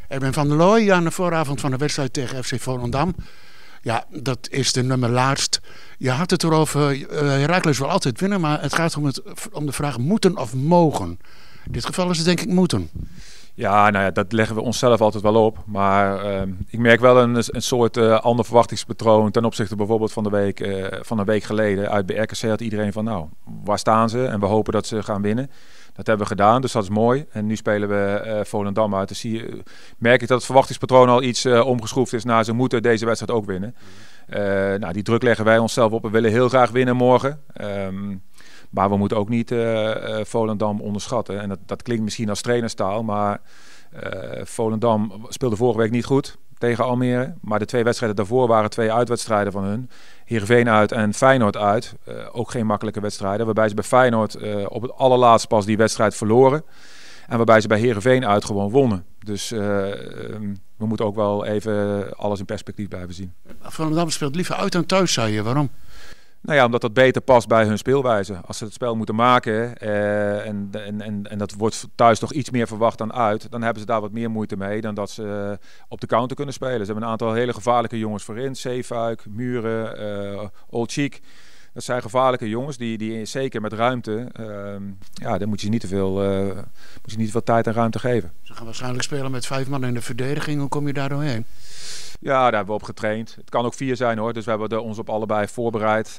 Ik ben Van der Looy aan de vooravond van de wedstrijd tegen FC Volendam. Ja, dat is de nummer laatst. Je had het erover, Heracles wil altijd winnen, maar het gaat om de vraag moeten of mogen. In dit geval is het denk ik moeten. Ja, nou ja, dat leggen we onszelf altijd wel op. Maar ik merk wel een soort ander verwachtingspatroon ten opzichte bijvoorbeeld van een week geleden. Uit bij RKC had iedereen van nou, waar staan ze? En we hopen dat ze gaan winnen. Dat hebben we gedaan, dus dat is mooi. En nu spelen we Volendam uit. Dus merk ik dat het verwachtingspatroon al iets omgeschroefd is naar ze moeten deze wedstrijd ook winnen. Nou, die druk leggen wij onszelf op. We willen heel graag winnen morgen. Maar we moeten ook niet Volendam onderschatten. En dat klinkt misschien als trainerstaal, maar Volendam speelde vorige week niet goed tegen Almere. Maar de 2 wedstrijden daarvoor waren 2 uitwedstrijden van hun. Heerenveen uit en Feyenoord uit. Ook geen makkelijke wedstrijden. Waarbij ze bij Feyenoord op het allerlaatst pas die wedstrijd verloren. En waarbij ze bij Heerenveen uit gewoon wonnen. Dus we moeten ook wel even alles in perspectief blijven zien. Volendam speelt liever uit dan thuis, zei je. Waarom? Nou ja, omdat dat beter past bij hun speelwijze. Als ze het spel moeten maken en dat wordt thuis toch iets meer verwacht dan uit, dan hebben ze daar wat meer moeite mee dan dat ze op de counter kunnen spelen. Ze hebben een aantal hele gevaarlijke jongens voorin. Zeefuik, Muren, Olczyk. Dat zijn gevaarlijke jongens die zeker met ruimte, daar moet je niet te veel tijd en ruimte geven. Ze gaan waarschijnlijk spelen met 5 man in de verdediging. Hoe kom je daar doorheen? Ja, daar hebben we op getraind. Het kan ook 4 zijn hoor, dus we hebben ons op allebei voorbereid.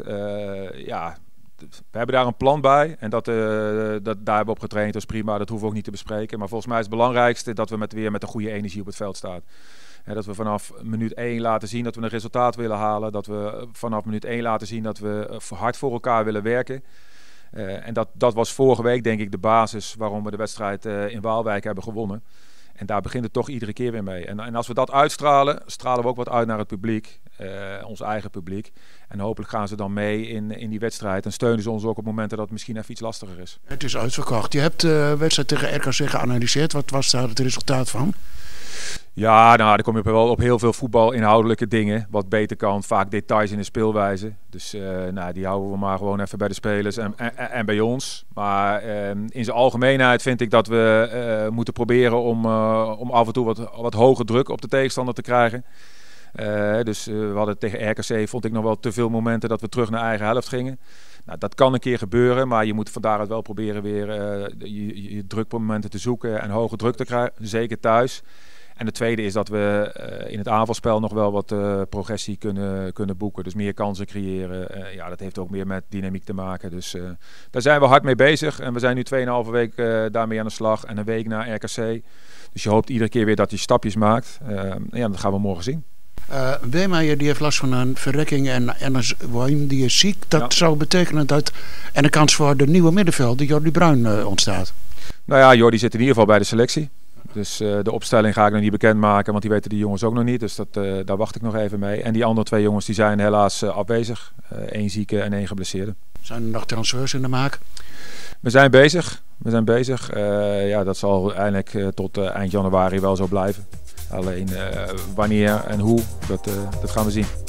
We hebben daar een plan bij en daar hebben we op getraind. Dat is prima, dat hoeven we ook niet te bespreken. Maar volgens mij is het belangrijkste dat we weer met een goede energie op het veld staan. Dat we vanaf minuut 1 laten zien dat we een resultaat willen halen. Dat we vanaf minuut 1 laten zien dat we hard voor elkaar willen werken. En dat was vorige week denk ik de basis waarom we de wedstrijd in Waalwijk hebben gewonnen. En daar begint het toch iedere keer weer mee. En als we dat uitstralen, stralen we ook wat uit naar het publiek. Ons eigen publiek. En hopelijk gaan ze dan mee in die wedstrijd. En steunen ze ons ook op momenten dat het misschien even iets lastiger is. Het is uitverkocht. Je hebt de wedstrijd tegen RKC geanalyseerd. Wat was daar het resultaat van? Ja, nou, dan kom je wel op heel veel voetbalinhoudelijke dingen. Wat beter kan. Vaak details in de speelwijze. Dus die houden we maar gewoon even bij de spelers en bij ons. Maar in zijn algemeenheid vind ik dat we moeten proberen om af en toe wat hoge druk op de tegenstander te krijgen. Dus we hadden tegen RKC, vond ik nog wel te veel momenten dat we terug naar eigen helft gingen. Nou, dat kan een keer gebeuren, maar je moet van daaruit wel proberen weer je drukmomenten te zoeken en hoge druk te krijgen. Zeker thuis. En de tweede is dat we in het aanvalspel nog wel wat progressie kunnen boeken. Dus meer kansen creëren. Dat heeft ook meer met dynamiek te maken. Dus daar zijn we hard mee bezig. En we zijn nu 2,5 week daarmee aan de slag. En een week naar RKC. Dus je hoopt iedere keer weer dat je stapjes maakt. Dat gaan we morgen zien. Weermeijer die heeft last van een verrekking en Ernest Woym die is ziek. Dat zou betekenen dat er een kans voor de nieuwe middenvelder Jordi Bruin ontstaat. Nou ja, Jordi zit in ieder geval bij de selectie. Dus de opstelling ga ik nog niet bekendmaken, want die weten die jongens ook nog niet. Dus daar wacht ik nog even mee. En die andere 2 jongens die zijn helaas afwezig. 1 zieke en 1 geblesseerde. Zijn er nog transfers in de maak? We zijn bezig. Dat zal eindelijk tot eind januari wel zo blijven. Alleen wanneer en hoe, dat gaan we zien.